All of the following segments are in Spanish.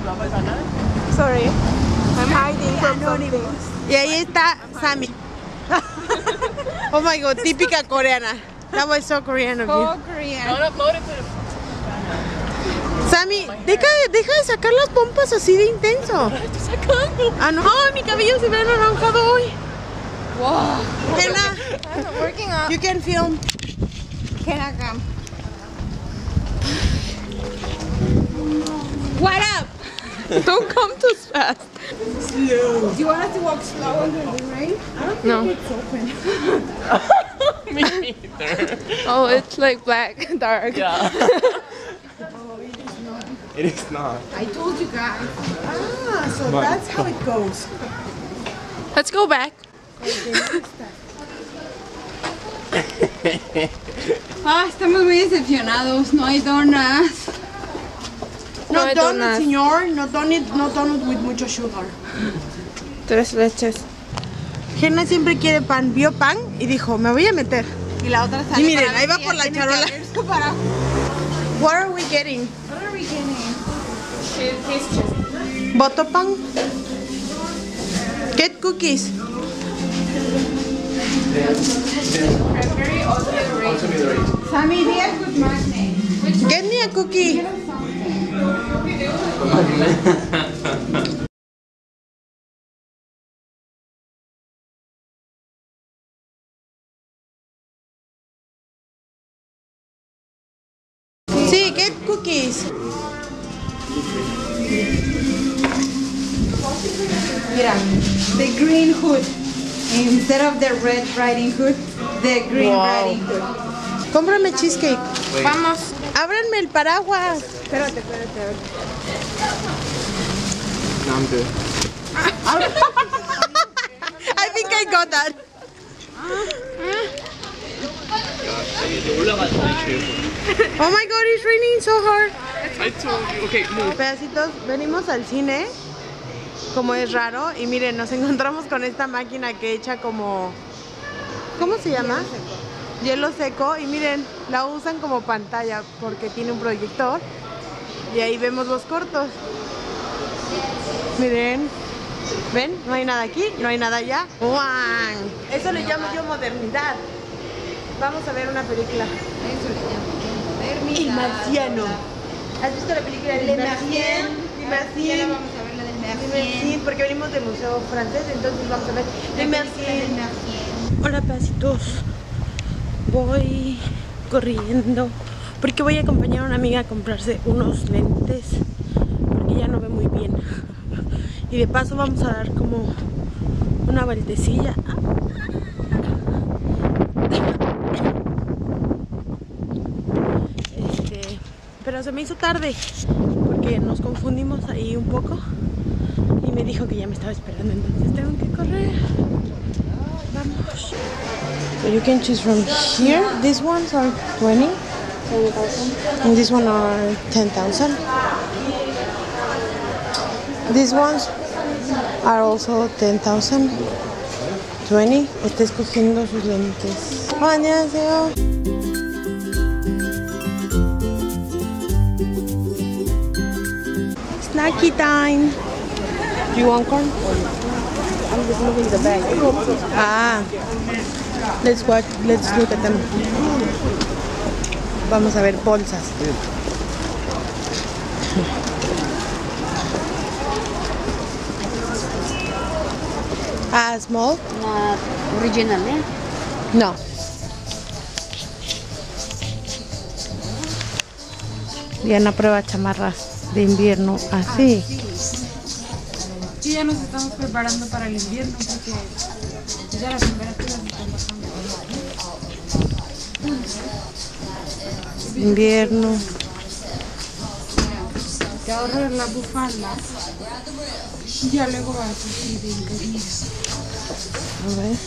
Sorry, I'm hiding from something. Y ahí está Sammy. Oh my god, típica coreana. That was so Korean of you. Oh, Korean. Sammy, deja de sacar las pompas así de intenso. Ah, no. ¡Ay, mi cabello se ve anaranjado hoy! Wow. Kenna, I'm working out. you can film. Can I come? What up? Don't come too fast. Slow. Do you want us to walk slow under the rain? I don't think No. it's open. Me neither. Oh, it's like black, dark. Yeah. It is not. I told you guys. Ah, so that's how it goes. Let's go back. Estamos muy decepcionados. No hay donuts. No hay donut, donuts. señor. No donut with mucho sugar. 3 leches. Jenna siempre quiere pan. Vio pan y dijo, me voy a meter. Y la otra sale. Y miren, para ahí ver va si por ya la tiene charola. que abrir su para- What are we getting? What are we getting? Pastries. Botopan. Get cookies. Cranberry or the Sammy, dia good magnet. Get me a cookie. Sí, get cookies. Mira, the green hood. Instead of the red riding hood, the green Wow. riding hood. Cómprame cheesecake. Vamos. Ábranme el paraguas. Espérate. No, I'm good. I think I got that. Oh my god, it's raining so hard. I told you. Okay, move. Pedacitos, venimos al cine, como es raro, y miren, nos encontramos con esta máquina que echa como... ¿Cómo se llama? Hielo seco, y miren, la usan como pantalla porque tiene un proyector, y ahí vemos los cortos. Miren, ¿ven? No hay nada aquí, no hay nada allá. ¡Guau! Eso le llamo yo modernidad. Vamos a ver una película. El Marciano. ¿Has visto la película de Le Martien? Vamos a ver la del Mercier. Porque venimos del museo francés, entonces vamos a ver Le Martien. Hola, pedacitos. Voy corriendo porque voy a acompañar a una amiga a comprarse unos lentes porque ya no ve muy bien. Y de paso vamos a dar como una vueltecilla. Pero se me hizo tarde porque nos confundimos ahí un poco y me dijo que ya me estaba esperando, entonces tengo que correr. Vamos. So you can choose from here. These ones are 20. And these one are 10,000. These ones are also 10,000. 20. Está escogiendo sus lentes. 안녕하세요. Snacky time. Do you want corn? I'm just moving the bag. Ah. Let's look at them. Vamos a ver bolsas. Small? Original, eh? No. Diana prueba chamarras de invierno así. Sí, ya nos estamos preparando para el invierno porque ya las temperaturas están bajando. Invierno. Te ahorras la bufanda y ya luego vas así de interior. A ver.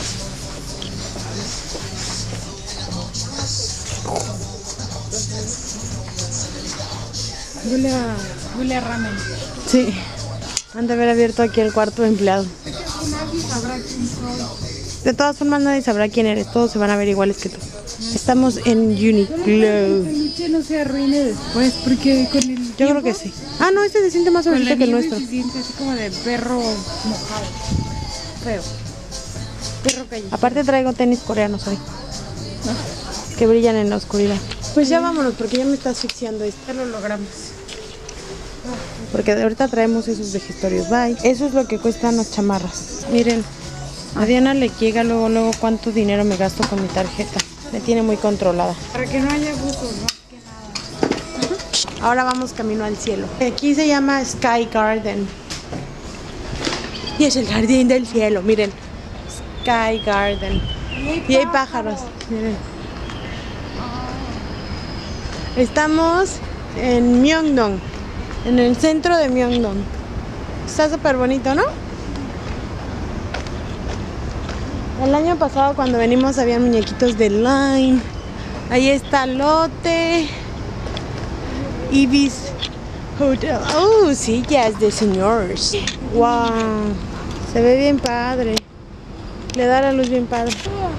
Huele a ramen. Sí. Han de haber abierto aquí el cuarto de empleado. Nadie sabrá quién soy. De todas formas nadie sabrá quién eres. Todos se van a ver iguales que tú. Estamos en Uniqlo. El peluche no se arruine después porque con el Yo creo que sí. Ah, no, este se siente más suavecito que el nuestro. Se siente así como de perro mojado. Feo. Perro callejero. Aparte traigo tenis coreanos hoy. Que brillan en la oscuridad. Pues ya vámonos porque ya me está asfixiando esto. Ya lo logramos. Porque de ahorita traemos esos vejestorios. Bye. Eso es lo que cuestan las chamarras. Miren, a Diana le llega luego cuánto dinero me gasto con mi tarjeta. Me tiene muy controlada. Para que no haya abusos, más que nada. Ahora vamos camino al cielo. Aquí se llama Sky Garden. Y es el jardín del cielo, miren. Sky Garden. Y hay pájaros, miren. Estamos en Myeongdong, en el centro de Myeongdong. Está súper bonito, ¿no? El año pasado cuando venimos había muñequitos de Line. Ahí está Lotte. Ibis Hotel. Oh, sillas de señores. Wow. Se ve bien padre. Le da la luz bien padre.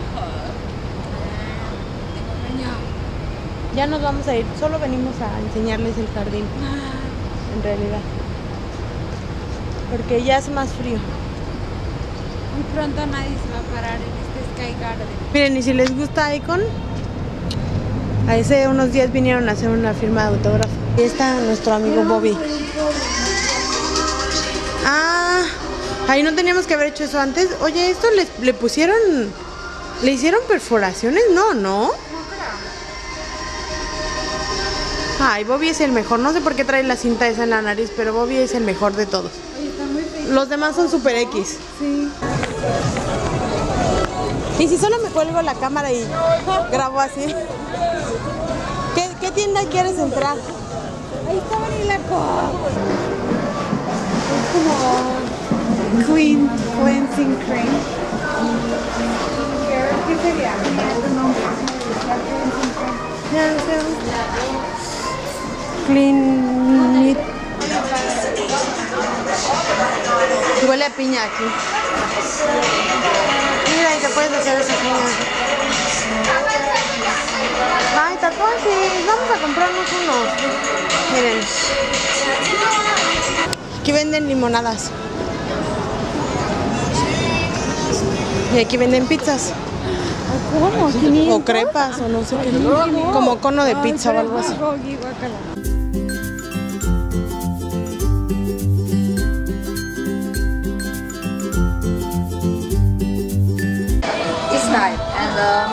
Ya nos vamos a ir. Solo venimos a enseñarles el jardín. En realidad. Porque ya es más frío. Muy pronto nadie se va a parar en este Sky Garden. Miren, y si les gusta Icon, hace unos días vinieron a hacer una firma de autógrafo. Ahí está nuestro amigo Bobby. Ah, ahí no teníamos que haber hecho eso antes. Oye, ¿esto le pusieron, le hicieron perforaciones? No. Ay, Bobby es el mejor. No sé por qué trae la cinta esa en la nariz, pero Bobby es el mejor de todos. Oye, está muy feo. Los demás son super X. Sí. Y si solo me cuelgo la cámara y grabo así. ¿Qué tienda quieres entrar? Ahí está Barilaco. Es como Cleansing Cream. ¿Qué sería? Ya no sé. Clean It. Huele a piña aquí. Mira, y te puedes hacer esa piña. Ay, tatuajes. Vamos a comprarnos unos. Miren. Aquí venden limonadas. Y aquí venden pizzas. ¿Cómo? O crepas, o no sé qué. Como cono de pizza o algo así. This type and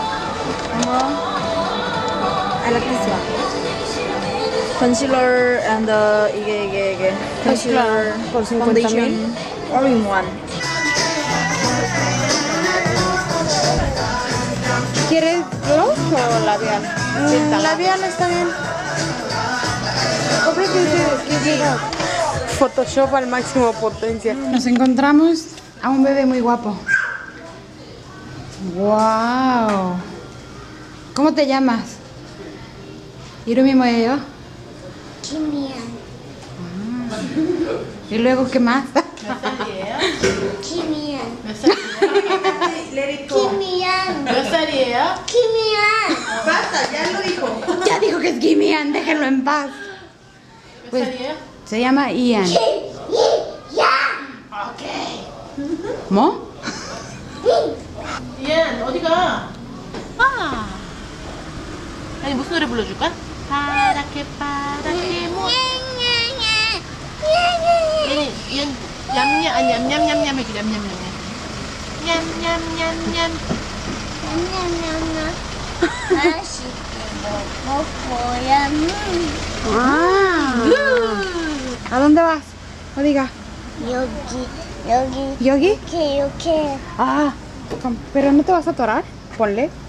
I like this one. Concealer and 이게 concealer por 50,000. foundation all in one. ¿Quieres gloss o labial? Labial está bien. Photoshop al máximo potencia. Nos encontramos a un bebé muy guapo. ¡Wow! ¿Cómo te llamas? Irumi Moyo. Kimian. ¿Y luego qué más? Kimian. Let it go. Kimian. ¿Qué sería? Kimian. Basta, ya lo dijo. Ya dijo que es Kimian, déjenlo en paz. Pues, se llama Ian. ¿Mo? 이안 어디 가? 아니 무슨 노래 불러줄까? 파랗게 모. 이안 냠냠 아니 냠냠냠냠 해줘 냠냠냠. 냠냠냠냠. 맛있게 먹어야 ¿A dónde vas? Diga. 여기 ¿Yogi? 이렇게 Ah, pero no te vas a atorar. Ponle.